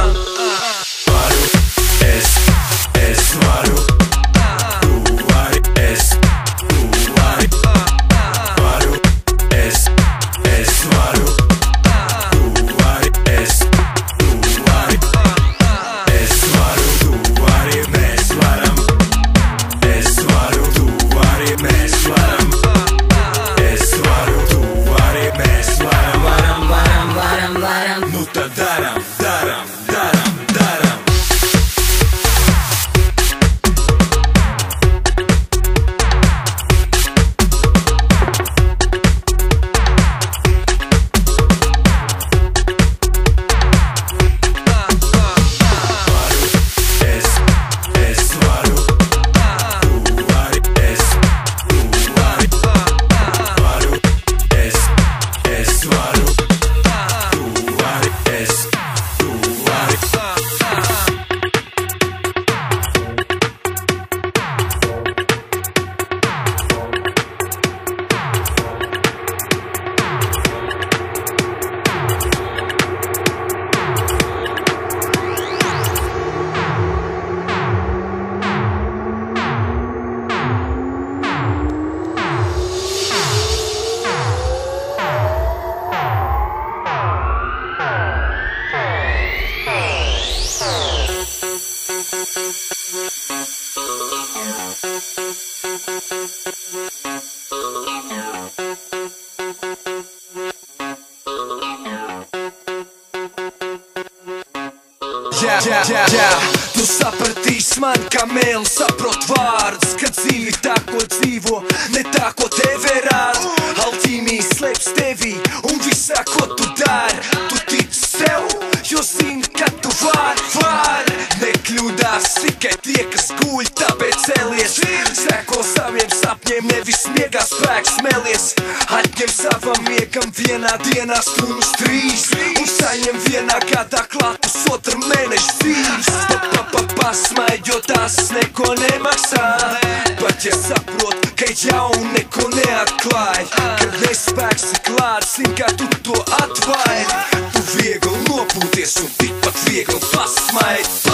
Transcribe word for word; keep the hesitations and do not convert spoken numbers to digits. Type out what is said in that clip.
man. Varu, es, es varu. Tu vari, es, tu vari. Varu, es, es varu. Tu vari, es, tu vari. Es varu, tu vari, mēs varam. Es varu, tu vari, mēs varam. Es varu, tu vari, mēs varam. Varam, varam, varam, varam. Nu tad daram, daram, daram, daram. Jā, jā, jā, jā. Tu sapratīsi man, kā mēlis saprot vārdus, ka dzīvi tā, ko dzīvo, ne tā, ko tev rāda. Alķīmija slēpjas tevī un visā, ko tu dari. Tu tici sev, jo zini, ka tu vari, vari. Nekļūdās tikai tie, kas guļ, tāpēc cēlies. Seko saviem sapņiem, nevis miegā spēks melies. Atņem savam miegam vienā dienā stundas trīs un saņem vienā gadā klātus otra mēneša dzīves. Pa, pa, pasmaid, jo tās neko nemaksā. Pat ja saprot, ka jau neko neatklāj, kad nespēks ir klāts, zin, kā tu to atvairi. Tu viegli nopūties un tikpat viegli pasmaid.